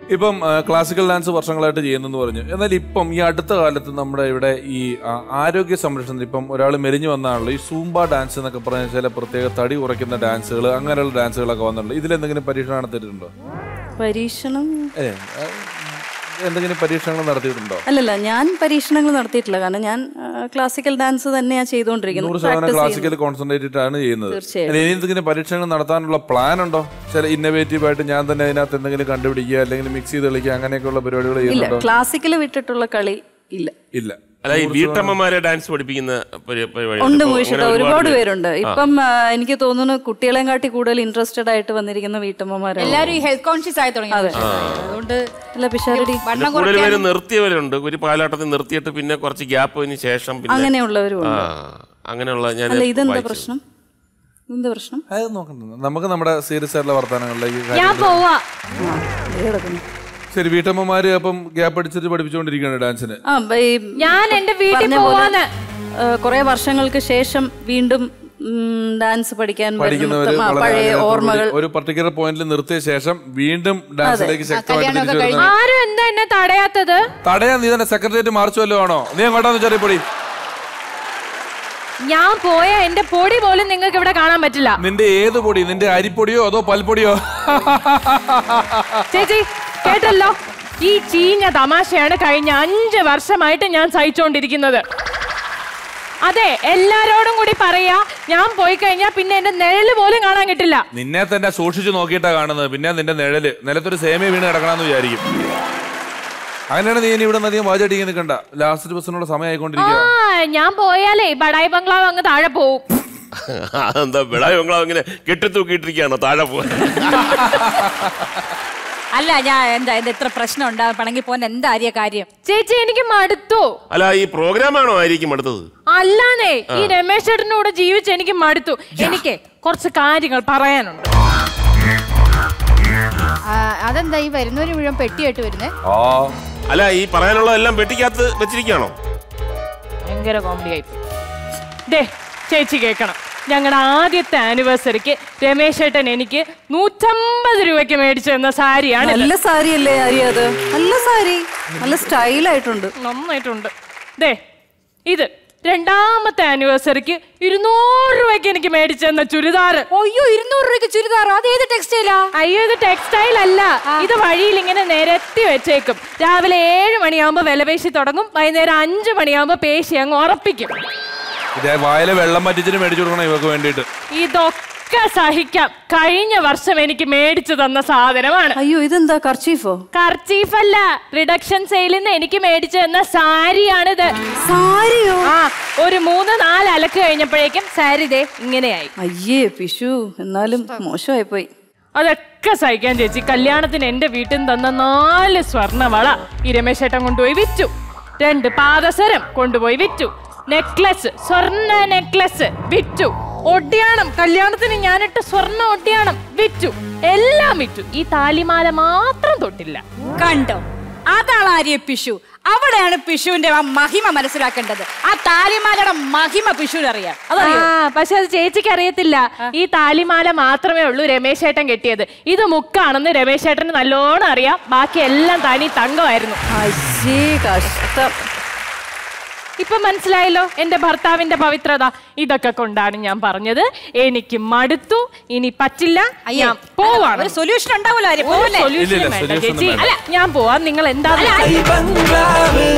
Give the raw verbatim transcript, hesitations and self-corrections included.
ഇപ്പം classical dance വർഷങ്ങളായിട്ട് ചെയ്യുന്നെന്ന് പറഞ്ഞു. എന്നാൽ ഇപ്പം ഈ അടുത്ത കാലത്ത് നമ്മുടെ ഇവിടെ ഈ ആരോഗ്യ സംരക്ഷണത്തിൽ ഇപ്പം ഒരാൾ മെലിഞ്ഞു വന്നാണല്ലോ ഈ സൂംബ ഡാൻസ് എന്നൊക്കെ പറഞ്ഞ ചില പ്രത്യേക തടി കുറയ്ക്കുന്ന ഡാൻസുകൾ അങ്ങനെയുള്ള ഡാൻസുകളൊക്കെ വന്നിട്ടുണ്ട്. ഇതിലെന്തെങ്കിലും പരീക്ഷണം നടത്തിയിട്ടുണ്ടോ? പരീക്ഷണം ഏ എന്തെങ്കിലും പരീക്ഷണങ്ങൾ നടത്തിയിട്ടുണ്ടോ? അല്ലല്ല, ഞാൻ പരീക്ഷണങ്ങൾ നടത്തിയിട്ടില്ല. കാരണം ഞാൻ ക്ലാസിക്കൽ ഡാൻസ് തന്നെയാണ് ചെയ്തുകൊണ്ടിരിക്കുന്നത്. നൂറ് ശതമാനം ക്ലാസിക്കൽ കോൺസെൻട്രേറ്റഡ് ആണ് ചെയ്യുന്നത്. ഇനി എന്തെങ്കിലും പരീക്ഷണങ്ങൾ നടത്താനുള്ള പ്ലാൻ ഉണ്ടോ? ചില ഇന്നോവേറ്റീവ് ആയിട്ട് ഞാൻ തന്നെ അതിനകത്ത് എന്തെങ്കിലും കണ്ടുപിടിക്കുക അല്ലെങ്കിൽ മിക്സ് ചെയ്ത് കളിക്കുക അങ്ങനെയൊക്കെയുള്ള പരിപാടികൾ ചെയ്യുന്നുണ്ടോ? ക്ലാസിക്കൽ വിട്ടിട്ടുള്ള കളി ഇല്ല. ഇല്ല. അല്ല, ഈ വീട്ടമ്മമാരെ ഡാൻസ് പഠിപ്പിക്കുന്ന ഉണ്ട് മൂഷിട്ട് ഒരുപാട് പേരുണ്ട്. ഇപ്പം എനിക്ക് തോന്നുന്നു കുട്ടികളെയും കാട്ടി കൂടുതൽ ഇൻട്രസ്റ്റഡ് ആയിട്ട് വന്നിരിക്കുന്ന വീട്ടമ്മമാരാണ്. എല്ലാവരും ഈ ഹെൽത്ത് കോൺഷ്യസ് ആയി തുടങ്ങി. അതുകൊണ്ട് കൂടുതൽ പേര് നിർത്തിയവരുണ്ട്. ഒരു പാലാട്ടത്തിൽ നിർത്തിയിട്ട് പിന്നെ കുറച്ച് ഗ്യാപ്പിന് ശേഷം അങ്ങനെയുള്ളവരും അങ്ങനെയുള്ള. ഞാൻ ഇതെന്താ പ്രശ്നം? എന്താ പ്രശ്നം? അത് നോക്കണ്ട, നമുക്ക് നമ്മുടെ സീരിയസ് ആയിട്ടുള്ള വർത്തമാനങ്ങളിലേക്ക്. ശരി, വീട്ടമ്മമാര് അപ്പം ഗ്യാപ്പ് അടിച്ചിട്ട് പഠിപ്പിച്ചുകൊണ്ടിരിക്കുകയാണ് ഡാൻസിന്. ഞാൻ എന്റെ വീട്ടിൽ പോവാന് കുറെ വർഷങ്ങൾക്ക് ശേഷം വീണ്ടും ഡാൻസ് പഠിക്കാൻ പഴയ ഓർമ്മകൾ ഒരു പർട്ടിക്കുലർ പോയിന്റിൽ നിർത്തിയ ശേഷം വീണ്ടും ഡാൻസിലേക്ക് ശക്തമായിട്ട് ആരും എന്താ എന്നെ തടയാത്തത്? തടയാൻ നീ തന്നെ സെക്രട്ടേറിയറ്റ് മാർച്ച് വല്ലതും ആണോ? നീ എങ്ങോട്ടാന്ന് ചെറിയ പൊടി. ഞാൻ പോയ എന്റെ പൊടി പോലും നിങ്ങൾക്ക് ഇവിടെ കാണാൻ പറ്റില്ല. നിന്റെ ഏത് പൊടി? നിന്റെ അരിപ്പൊടിയോ അതോ പൽപ്പൊടിയോ? ചേച്ചി കേട്ടല്ലോ, ഈ ചീഞ്ഞ തമാശയാണ് കഴിഞ്ഞ അഞ്ച് വർഷമായിട്ട് ഞാൻ സഹിച്ചോണ്ടിരിക്കുന്നത്. അതെ, എല്ലാരോടും കൂടി പറയാ, ഞാൻ പോയി കഴിഞ്ഞാൽ പിന്നെ എന്റെ നിഴല് പോലും കാണാൻ കിട്ടില്ല. നിന്നെ തന്നെ സൂക്ഷിച്ചു നോക്കിയിട്ടാ കാണുന്നത്. പിന്നെ നിന്റെ നിഴല് നിലത്തൊരു സേമിയ വീണ് കിടക്കണമെന്ന് വിചാരിക്കും. അങ്ങനെയാണ് നീ ഇവിടെ അധികം വാചടിക്കാൻ നിൽക്കണ്ട. ലാസ്റ്റ് ബസ്സിനുള്ള സമയം ആയിക്കൊണ്ടിരിക്കുക. ഞാൻ പോയാലേ ബഡായി ബംഗ്ലാവ് അങ്ങ് താഴെ പോവും. എന്താ ബഡായി ബംഗ്ലാവ് ഇങ്ങനെ കെട്ടിത്തൂക്കിയിട്ടിരിക്കുകയാണോ താഴെ പോവാൻ? അല്ല, ഞാൻ എന്താ എത്ര പ്രശ്നം ഉണ്ടാവണമെങ്കിൽ പോകാൻ എന്താ ആര്യ കാര്യം? ചേച്ചി എനിക്ക് മടുത്തു. അല്ല, ഈ പ്രോഗ്രാം ആണോ ആയിരിക്കും മടുത്തത്? അല്ലാന്നേ, ഈ രമേശ് ചേട്ടൻ്റെ കൂടെ ജീവിച്ച് എനിക്ക് മടുത്തു. എനിക്ക് കുറച്ച് കാര്യങ്ങൾ പറയാനുണ്ട്. അതെന്താ ഈ വരുന്നവര് മുഴുവൻ പെട്ടിയായിട്ട് വരുന്നേ? അല്ല, ഈ പറയാനുള്ള എല്ലാം പെട്ടിക്കകത്ത് വെച്ചിരിക്കുകയാണോ? ഭയങ്കര കോമഡി ആയി. ദേ ചേച്ചി കേക്കണം, ഞങ്ങളുടെ ആദ്യത്തെ ആനിവേഴ്സറിക്ക് രമേശ് ചേട്ടൻ എനിക്ക് നൂറ്റമ്പത് രൂപയ്ക്ക് മേടിച്ചു തന്ന സാരിയാണ്. നല്ല സാരി അല്ലേ ആര്യ? അത് നല്ല സാരി, നല്ല സ്റ്റൈലായിട്ടുണ്ട്, നന്നായിട്ടുണ്ട്. ദേ ഇത് രണ്ടാമത്തെ ആനിവേഴ്സറിക്ക് ഇരുന്നൂറ് രൂപയ്ക്ക് എനിക്ക് മേടിച്ചു തന്ന ചുരിദാർ. അയ്യോ, ഇരുന്നൂറ് രൂപയ്ക്ക് ചുരിദാർ? അത് ഏത് ടെക്സ്റ്റൈലാ? അയ്യോ, ഇത് ടെക്സ്റ്റൈൽ അല്ല, ഇത് വഴിയിൽ ഇങ്ങനെ നിരത്തി വെച്ചേക്കും. രാവിലെ ഏഴ് മണിയാകുമ്പോ വിലപേശി തുടങ്ങും, വൈകുന്നേരം അഞ്ചു മണിയാകുമ്പോ പേശി അങ്ങ് ഉറപ്പിക്കും. വായിലെ വെള്ളം പറ്റിച്ചിട്ട് മേടിച്ചു കൊടുക്കണം ഇവർക്ക് വേണ്ടിട്ട്. ഇതൊക്കെ സഹിക്കാം, കഴിഞ്ഞ വർഷം എനിക്ക് മേടിച്ചു തന്ന സാധനമാണ്. അയ്യോ, ഇതെന്താ കർച്ചീഫോ? കർച്ചീഫ് അല്ല, റിഡക്ഷൻ സെയിലിൽ നിന്ന് എനിക്ക് മേടിച്ചു തന്ന സാരിയാണിത്. സാരിയോ? ആ, ഒരു മൂന്ന് നാല് അലക്ക് കഴിഞ്ഞപ്പോഴേക്കും സാരി ദേ ഇങ്ങനെയായി. അയ്യേ പിഷു, എന്നാലും മോശമായി പോയി. അതൊക്കെ സഹിക്കാൻ ചേച്ചി. കല്യാണത്തിന് എന്റെ വീട്ടിൽ നിന്ന് തന്ന നാല് സ്വർണ്ണവള ഈ രമേശ് ചേട്ടൻ കൊണ്ടുപോയി വിറ്റു. രണ്ട് പാദസരം കൊണ്ടുപോയി വിറ്റു. നെക്ലസ്, സ്വർണ്ണ നെക്ലസ് വിറ്റു. ഒട്ടിയാണം, കല്യാണത്തിന് ഞാനിട്ട് സ്വർണ്ണ ഒട്ടിയാണം വിറ്റു. എല്ലാം വിറ്റു. ഈ താലിമാല മാത്രം തൊട്ടില്ല. കണ്ടോ, അതാണ് ആര്യ പിഷു. അവിടെയാണ് പിഷുവിന്റെ മഹിമ മനസ്സിലാക്കേണ്ടത്. ആ താലിമാലയുടെ മഹിമ പിഷുവിനറിയാം. പക്ഷെ അത് ചേച്ചിക്ക് അറിയത്തില്ല. ഈ താലിമാല മാത്രമേ ഉള്ളൂ രമേശ് ചേട്ടൻ കെട്ടിയത്. ഇത് മുക്കാണെന്ന് രമേശ് ചേട്ടന് നല്ലോണം അറിയാം. ബാക്കി എല്ലാം തനി തങ്കമായിരുന്നു. കഷ്ടം. ഇപ്പൊ മനസ്സിലായല്ലോ എന്റെ ഭർത്താവിന്റെ പവിത്രത. ഇതൊക്കെ കൊണ്ടാണ് ഞാൻ പറഞ്ഞത് എനിക്ക് മടുത്തു, ഇനി പറ്റില്ല, ഞാൻ പോവാണ്. സൊല്യൂഷൻ ഉണ്ടാവില്ല. സൊല്യൂഷൻ വേണ്ട ചേച്ചി. അല്ല, ഞാൻ പോവാം. നിങ്ങൾ എന്താ